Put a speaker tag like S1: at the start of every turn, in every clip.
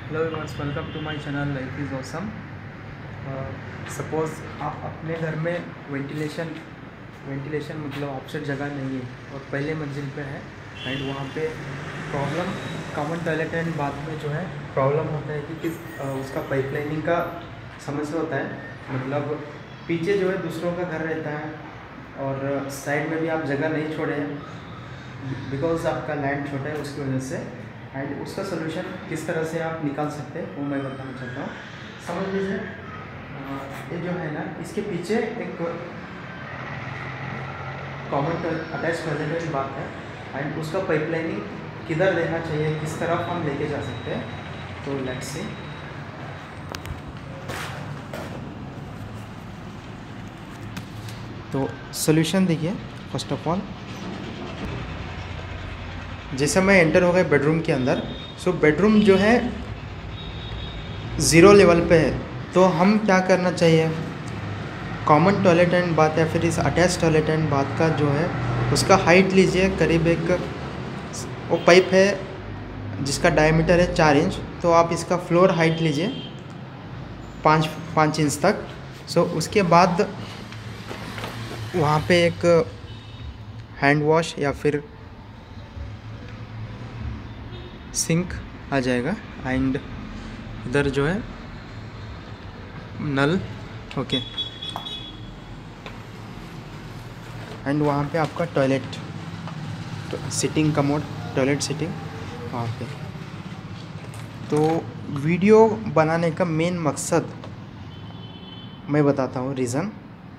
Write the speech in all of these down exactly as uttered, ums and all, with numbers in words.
S1: Hello everyone, welcome to my channel life is awesome. Suppose आप अपने घर में वेंटिलेशन वेंटिलेशन मतलब ऑफसेट जगह नहीं है और पहले मंजिल पे है एंड वहाँ पे problem common toilet and bath में जो है प्रॉब्लम होता है कि किस अ, उसका पाइपलाइनिंग का समस्या होता है। मतलब पीछे जो है दूसरों का घर रहता है और साइड में भी आप जगह नहीं छोड़े हैं बिकॉज आपका लैंड छोटा है उसकी वजह से। एंड उसका सोल्यूशन किस तरह से आप निकाल सकते हैं वो मैं बताना चाहता हूँ। समझ लीजिए अ, ये जो है ना, इसके पीछे एक कॉमन अटैच टॉयलेट की बात है एंड उसका पाइपलाइनिंग किधर देना चाहिए, किस तरफ हम लेके जा सकते हैं। तो लेट्स सी। तो सोल्यूशन देखिए, फर्स्ट ऑफ ऑल जैसे मैं एंटर हो गए बेडरूम के अंदर। सो बेडरूम जो है ज़ीरो लेवल पे है, तो हम क्या करना चाहिए, कॉमन टॉयलेट एंड बाथ या फिर इस अटैच टॉयलेट एंड बाथ का जो है उसका हाइट लीजिए। करीब एक वो पाइप है जिसका डायमीटर है चार इंच, तो आप इसका फ्लोर हाइट लीजिए पाँच पाँच इंच तक। सो उसके बाद वहाँ पे एक हैंड वॉश या फिर सिंक आ जाएगा एंड इधर जो है नल, ओके। एंड वहाँ पे आपका टॉयलेट, तो सिटिंग कमोड, टॉयलेट सिटिंग वहाँ पे। तो वीडियो बनाने का मेन मकसद मैं बताता हूँ, रीज़न।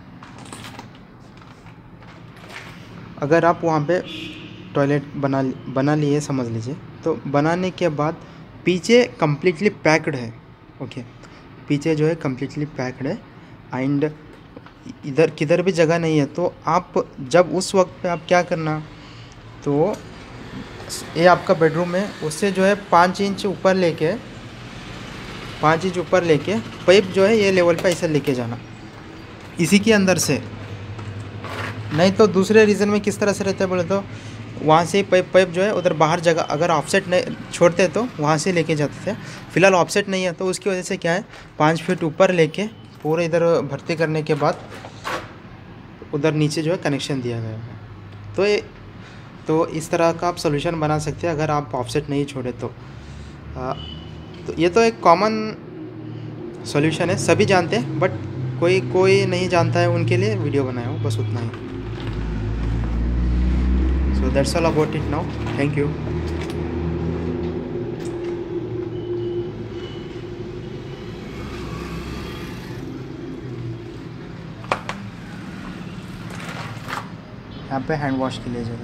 S1: अगर आप वहाँ पे टॉयलेट बना बना लिए समझ लीजिए, तो बनाने के बाद पीछे कम्प्लीटली पैक्ड है, ओके। पीछे जो है कम्प्लीटली पैक्ड है एंड इधर किधर भी जगह नहीं है, तो आप जब उस वक्त पे आप क्या करना, तो ये आपका बेडरूम है, उससे जो है पाँच इंच ऊपर लेके पाँच इंच ऊपर लेके पाइप जो है ये लेवल पे ऐसे लेके जाना इसी के अंदर से। नहीं तो दूसरे रीज़न में किस तरह से रहता है बोले तो वहाँ से पाइप पाइप जो है उधर बाहर जगह अगर ऑफसेट नहीं छोड़ते तो वहाँ से लेके जाते थे। फिलहाल ऑफसेट नहीं है, तो उसकी वजह से क्या है, पाँच फीट ऊपर लेके पूरे इधर भर्ती करने के बाद उधर नीचे जो है कनेक्शन दिया गया है। तो ये तो इस तरह का आप सोल्यूशन बना सकते हैं अगर आप ऑफसेट नहीं छोड़े तो। आ, तो ये तो एक कॉमन सोल्यूशन है, सभी जानते हैं, बट कोई कोई नहीं जानता है, उनके लिए वीडियो बनाया हूँ, बस उतना ही। So that's all about it now. Thank you. यहाँ पे हैंड वॉश के लिए जगह।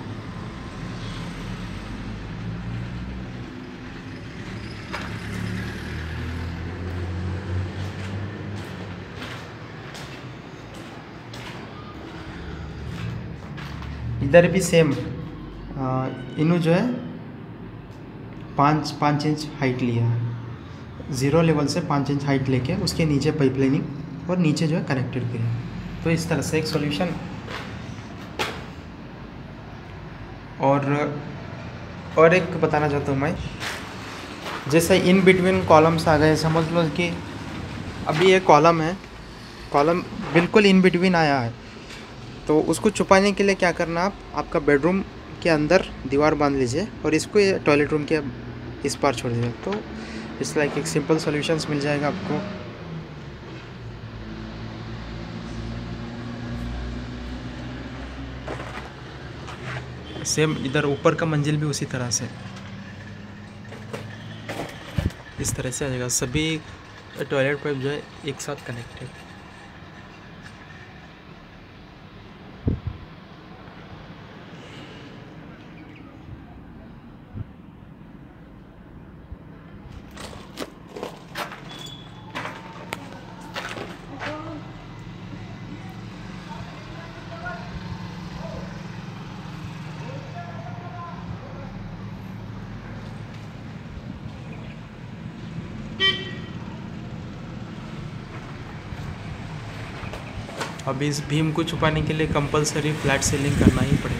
S1: इधर भी सेम इनू जो है पाँच पाँच इंच हाइट लिया है, ज़ीरो लेवल से पाँच इंच हाइट लेके उसके नीचे पाइपलाइनिंग और नीचे जो है कनेक्टेड किया। तो इस तरह से एक सॉल्यूशन। और और एक बताना चाहता हूँ मैं, जैसे इन बिटवीन कॉलम्स आ गए, समझ लो कि अभी ये कॉलम है, कॉलम बिल्कुल इन बिटवीन आया है, तो उसको छुपाने के लिए क्या करना, आप आपका बेडरूम के अंदर दीवार बांध लीजिए और इसको ये टॉयलेट रूम के इस पार छोड़ दीजिए। तो इस लाइक एक सिंपल सॉल्यूशंस मिल जाएगा आपको। सेम इधर ऊपर का मंजिल भी उसी तरह से इस तरह से आ जाएगा, सभी टॉयलेट पाइप जो है एक साथ कनेक्टेड। अब इस भीम को छुपाने के लिए कंपलसरी फ्लैट सीलिंग करना ही पड़ेगा।